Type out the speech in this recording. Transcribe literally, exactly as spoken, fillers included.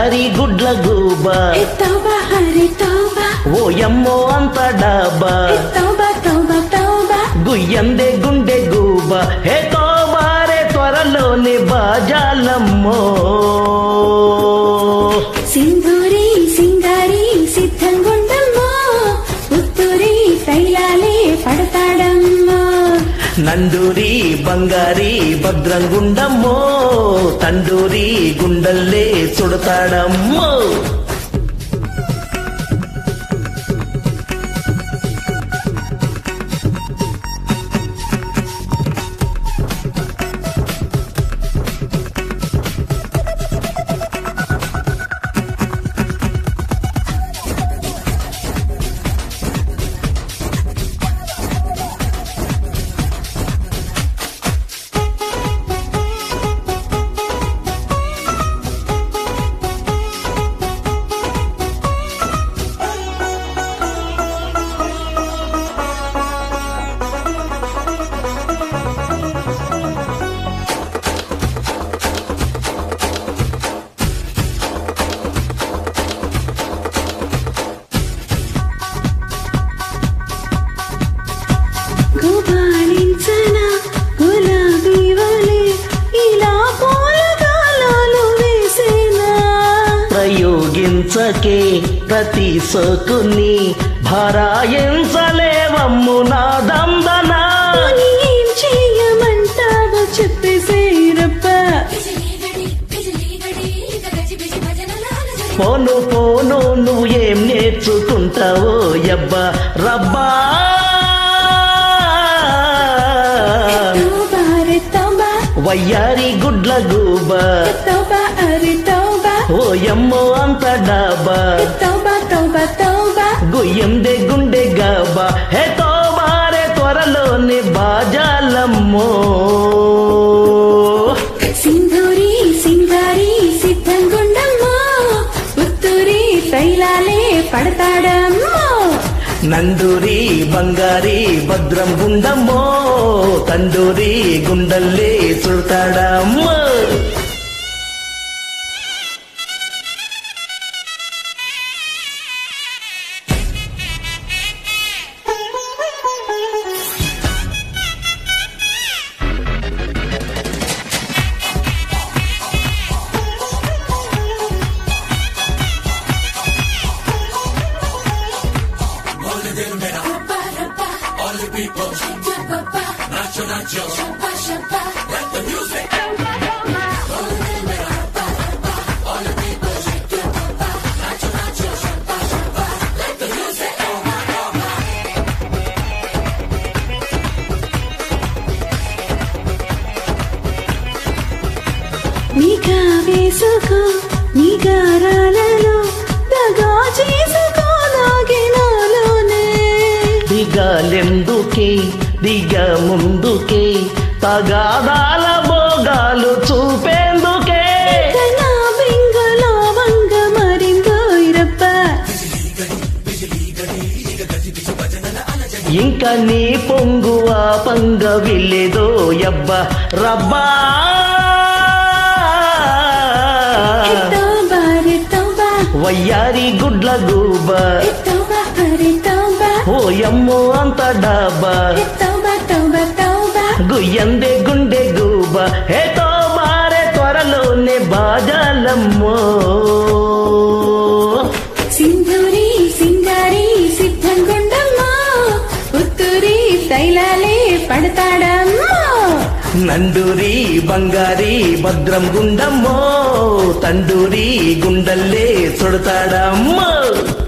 వయ్యారి గుడ్ల గూబా తౌబా హరి తౌబా ఓ యమ్మో అంత డాబా తౌబా తౌబా తౌబా గుయ్యందే గుండె గూబా హే తోబారే త్వరలోని బాజాలమ్మో సింధూరి సింగారి సిద్ధంగుండమ్మో ఉత్తూరి తైలాలే పడతాడమ్మో నందూరి బంగారి భద్రంగుండమ్మో తండూరి గుండల్లే చుడతాడమ్మో ప్రయోగించకే ప్రతి సోకుని భారాయించలేవమ్ము నా దందనా ఏం చెయ్యమంటావో చెప్పేసేరప్ప పోను పోను నువ్వు ఏం నేర్చుకుంటావో యబ్బా రబ్బా వయ్యారి గుడ్ల గూబా తౌబా అరి తౌబా ఓ యమ్మో అంత డాబా తౌబా తౌబా తౌబా గుయ్యందే గుండె గాబా హే తోబారే త్వరలోని బాజాలమ్మో సింధూరి సింగారి సిద్ధంగుండమ్మో ఉత్తూరి తైలాలే పడతాడమ్మో నందూరి బంగారి భద్రం గుండమ్మో తండూరి గుండల్లే చుడతాడమ్మో నీకా వేసుకో నీ గారాలలో దగా చేసుకో నాగినాలోనే దిగాలెందుకే దిగ ముందుకే తగాదాల భోగాలు చూపేందుకే నా బెంగళ వంగ మరిందోయిరప్ప ఇంకా నీ పొంగువ పంగ విల్లేదో యబ్బా రబ్బా వయ్యారి గుడ్ల గూబా తౌబా హరి తౌబా ఓ యమ్మో అంత డాబా తౌబా తౌబా తౌబా గుయ్యందే గుండె గూబా హే తోబారే త్వరలోనే బాజాలమ్మో సింధూరి సింగారి సిద్ధంగుండమ్మో ఉత్తూరి తైలాలే పడతాడమ్మో నండూరి బంగారి భద్రం గుండమ్మో తండూరి గుండల్లే చుడతాడమ్మో